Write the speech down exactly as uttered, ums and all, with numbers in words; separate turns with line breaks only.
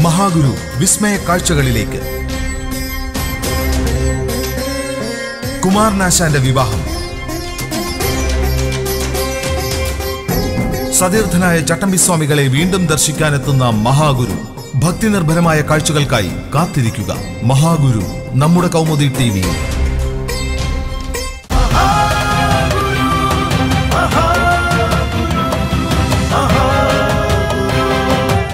മഹാഗുരു വിസ്മയ കാഴ്ചകളിലേക്ക്. കുമാരനാശാന്റെ വിവാഹം. സതീർത്ഥനായ ചട്ടമ്പിസ്വാമികളെ വീണ്ടും ദർശിക്കാനെത്തുന്ന മഹാഗുരു. ഭക്തി നിർഭരമായ കാഴ്ചകൾക്കായി കാത്തിരിക്കുക. മഹാഗുരു നമ്മുടെ കൗമുദി ടിവിയിൽ.